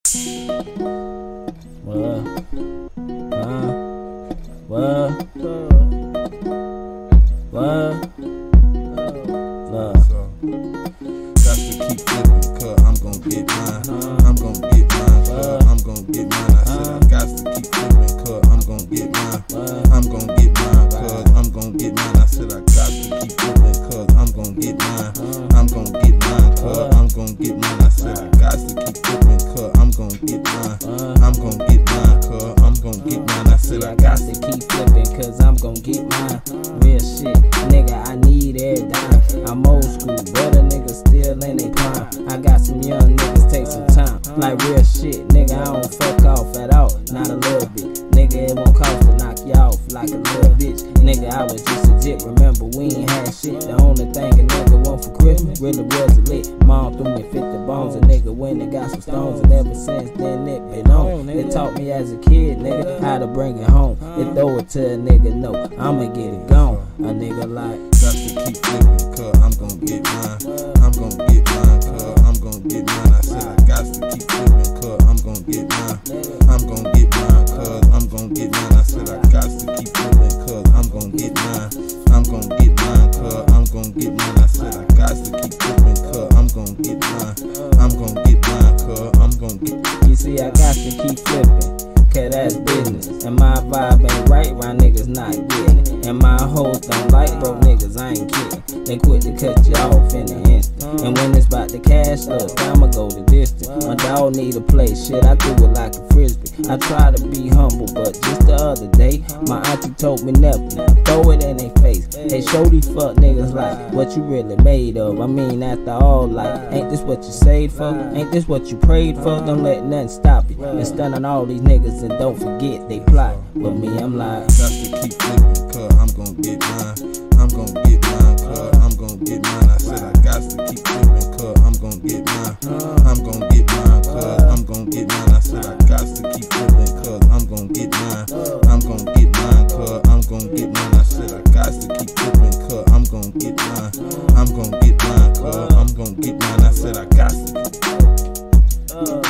Got to keep flipping, cause I'm gon' get mine. I'm gon' get mine, cause I'm gon' get mine. I said I got to keep flipping, cause I'm gon' get mine. I'm gon' get mine, cause I'm gon' get mine. I said I got to keep flipping, cause I'm gon' get mine. I'm gon' get mine, cause I'm gon' get mine. I said I got to keep flipping, cause I'm gon' get mine. I'm gon' get mine, cause I'm gon' get mine. I said I got to keep flipping, cause I'm gon' get mine. Real shit, nigga, I need every dime. I'm old school, but a nigga still in they prime. I got some young niggas take some time. Like real shit, nigga, I don't fuck off at all, not a little bit. Nigga, it won't cost to knock you off like a little bitch. Nigga, I was just a jit, remember we ain't had shit. The only thing a nigga want for Christmas really was a lick. Mom threw me 50 bones, a nigga when it got some stones. And ever since then it been on. They taught me as a kid, nigga, how to bring it home. They throw it to a nigga, no, I'ma get it gone. A nigga like, got to keep flipping, cause I'm gon' get mine. I'm gon' get mine, cause I'm gon' get mine. I said I got to keep flipping, cause I'm gon' get mine. I'm gon' get mine, cause I'm gon' get mine. I said I got to keep flipping, cause I'm gon' get mine. I'm gon' get mine, cause I'm gon' get mine. I said I got to keep flipping, cause I'm gon' get mine. I'm gon' get mine, cause I'm gon' get. You see, I got to keep flipping, cause that's business. And my vibe ain't right, my niggas not getting it. And my hoes don't like broke niggas, I ain't kidding. They quit to cut you off in an instant. And when it's about the cash, look, I'ma go the distance. My dog need a place, shit, I do it like a frisbee. I try to be humble, but just the other day, my auntie told me never, throw it in their face. They show these fuck niggas like, what you really made of. I mean, after all, like, ain't this what you saved for? Ain't this what you prayed for? Don't let nothing stop you. And stun on all these niggas and don't forget they plot. But me, I'm like, got to keep flipping, cause I'm gon' get mine. I'm gon' get mine, cause I'm gon' get mine. I said I got to keep flipping, cause I'm gon' get mine. I'm gon' get mine, cause I'm gon' get mine. I said I got to keep flipping, cause I'm gon' get mine. I'm gon' get mine, cause I'm gon' get mine. I said I got to keep flipping, cause I'm gon' get mine. I'm gon' get mine, cause I'm gon' get mine. I said I got to.